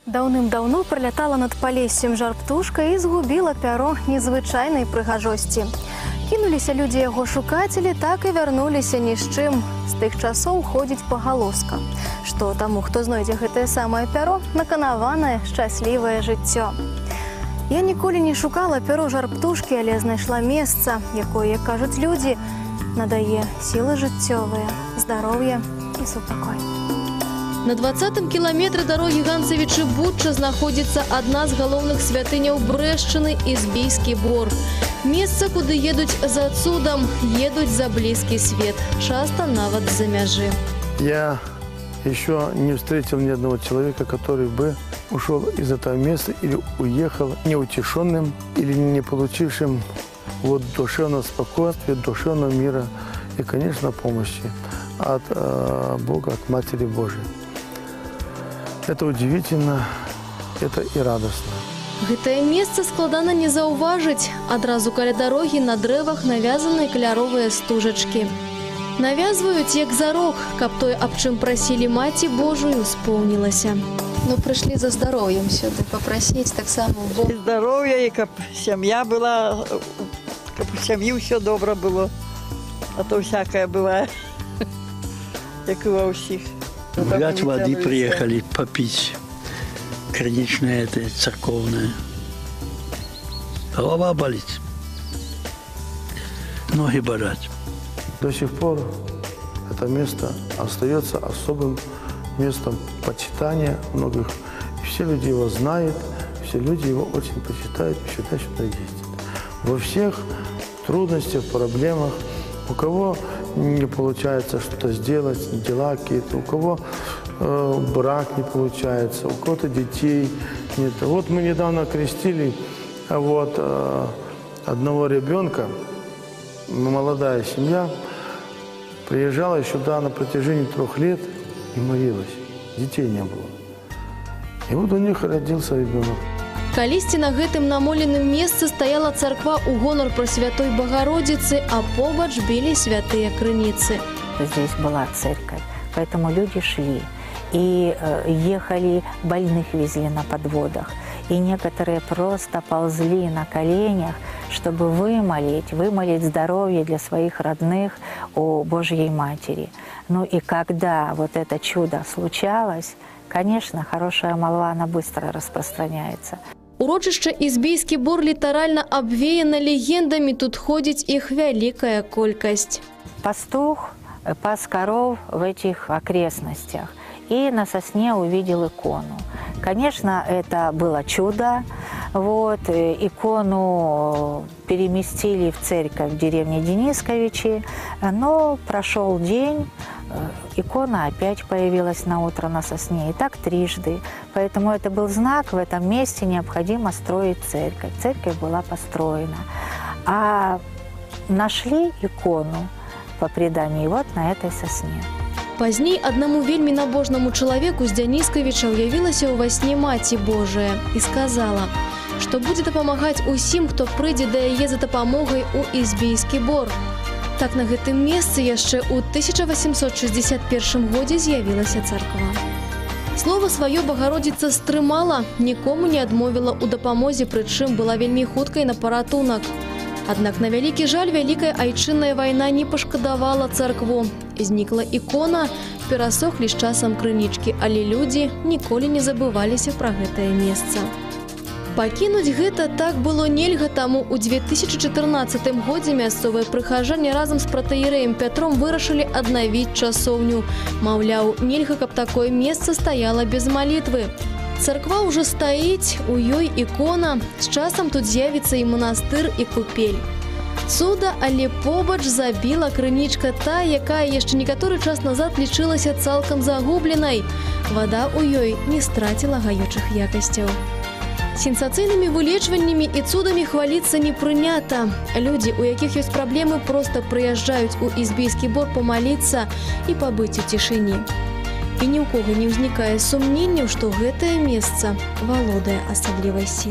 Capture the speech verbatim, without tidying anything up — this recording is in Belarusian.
Даўным-даўно пролятала над Полессем жар-птушка і згубіла пяро незвычайнай прыгажосці. Кінуліся людзі яго шукацелі, так і вярнуліся ні з чым. З тых часоў ходзіць пагалоска, што таму, хто знойдзе гэтае самае пяро, наканаванае шчаслівае жыццё. Я ніколі не шукала пяро жар-птушкі, але знайшла месца, якое, як кажуць людзі, надае сілы жыццёвыя, здароўе і супакой. На двадцатым километре дороги Ганцевичи-Бучча знаходится одна з галоўных святыняў Брэшчыны – Ізбійскі бор. Месца, куды едуць за цудом, едуць за близкий свет, часто нават за мяжи. Я еще не встретил ни одного человека, который бы ушел из этого места или уехал неутешенным или не получившим вот душевного спокойствия, душевного мира и, конечно, помощи от э, Бога, от Матери Божией. Это удивительно, это и радостно. Гэтае месца складана не заўважыць. Адразу каля дарогі на дрэвах навязаны каляровыя стужачкі. Навязваюць як зарок, каб тое, аб чым прасілі Маці Божую, споўнілася. Ну, прыйшлі за здароўем сюды папрасіць таксама Бога. І здароўя, і каб сям'я была, каб у сям'і ўсё добра было. А то всякое бывае, як і ва ўсіх. Взять воды приехали попить, криничное, это церковное. Голова болит, ноги болят. До сих пор это место остается особым местом почитания многих. И все люди его знают, все люди его очень почитают и всегда сюда ездят. Во всех трудностях, проблемах, у кого не получается что-то сделать, дела какие-то, у кого э, брак не получается, у кого-то детей нет. Вот мы недавно крестили вот, э, одного ребенка, молодая семья, приезжала сюда на протяжении трех лет и молилась, детей не было. И вот у них родился ребенок. Калісьці на гэтым намоленым месцы стаяла царква ў гонар Пресвятой Богородицы, а побач білі святыя крыніцы. Здесь была церковь, поэтому люди шли и ехали, больных везли на подводах. И некоторые просто ползли на коленях, чтобы вымолить, вымолить здоровье для своих родных у Божьей Матери. Ну и когда вот это чудо случалось, конечно, хорошая молва, она быстро распространяется. Урочышча Ізбійскі бор літаральна абвеяна легендамі, тут ходзіць іх вялікая колькасць. Пастух пас коров в этих окрестностях и на сосне увидел икону. Конечно, это было чудо. Вот, икону переместили в церковь в деревне Денисковичи, но прошел день, икона опять появилась на утро на сосне, и так трижды. Поэтому это был знак, в этом месте необходимо строить церковь. Церковь была построена. А нашли икону по преданию вот на этой сосне. Пазней аднаму вельмі набожнаму чалавеку з Дзяніскавіча ўявілася ў ва сне Маці Божая і сказала, што будзе дапамагаць усім, хто прыйдзе да яе за дапамогай у Ізбійскі бор. Так на гэтым месцы яшчэ ў тысяча васемсот шэсцьдзесят першым годзе з'явілася царква. Слова сваё Багародзіца стрымала, нікому не адмовіла ў дапамозе, прычым была вельмі хуткай на паратунак. Аднак на вялікі жаль вялікая айчынная вайна не пашкадавала царкву. Знікла ікона, перасохлі з часам крынічкі, але людзі ніколі не забываліся пра гэтае месца. Пакінуць гэта так было нельга, таму ў две тысячы чатырнаццатым годзе мясцовыя прыхажане разам з пратэерэем Пятром вырашылі аднавіць часоўню. Маўляў, нельга, каб такое месца стаяла без малітвы. Царква ўжо стаіць, у ёй ікона, з часам тут з'явіцца і манастыр, і купель. Цуда, але побач забіла крынічка та, якая яшчэ некаторы час назад лічылася цалкам загубленай. Вада ў ёй не страціла гаючых якасцяў. Сенсацыйнымі вылечваннямі і цудамі хваліцца не прынята. Людзі, у якіх ёсць праблемы, проста прыязджаюць у Ізбійскі бор памаліцца і пабыць у цішыні. І ні ў кого не ўзнікае сумненняў, што гэтае месца валодае асаблівай сілай.